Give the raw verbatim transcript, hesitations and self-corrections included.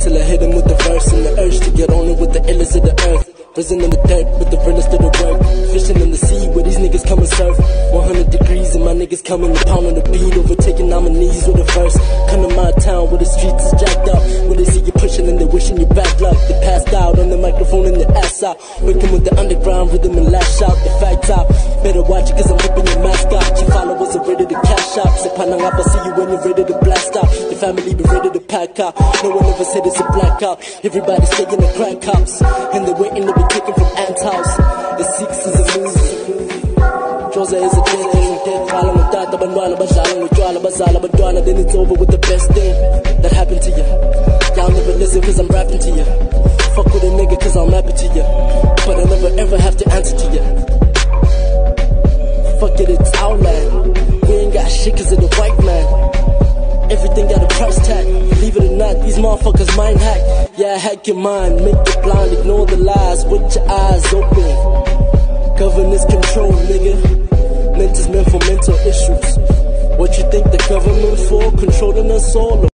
till I hit him with the verse and the urge to get on it with the illest of the earth. Risen in the dirt with the realest of the work. Fishing in the sea where these niggas come and surf. one hundred degrees and my niggas coming to pound on the beat. Overtaking nominees with a verse. Come to my town where the streets is jacked up. Where they see you pushing and they wishing you bad luck. They passed out on the microphone and their ass out. Waking with the underground rhythm and lash out. The fact out. Better watch it cause I'm ripping your mask out. Your followers are ready to cash out. Say panang up, I see you when you're ready to blast out. Your family be ready to pack out. No one ever said it's a blackout. Everybody's taking the crack house. And they're waiting to be taken from Ant's house. The six is a movie. Joza is a dead thing. While I'm a data, bandwana, bajalang, withdrawal, bazala, bandwana. Then it's over with the best thing that happened to you. Y'all never listen cause I'm rapping to you. Fuck with a nigga cause I'm happy to you. But I never ever have to answer to you. Fuck it, it's our land. We ain't got shit cause of the white man. Everything got a price tag. Believe it or not, these motherfuckers mind hack. Yeah, hack your mind, make you blind, ignore the lies with your eyes open. Governance control, nigga. Meant is meant for mental issues. What you think the government for? Controlling us all?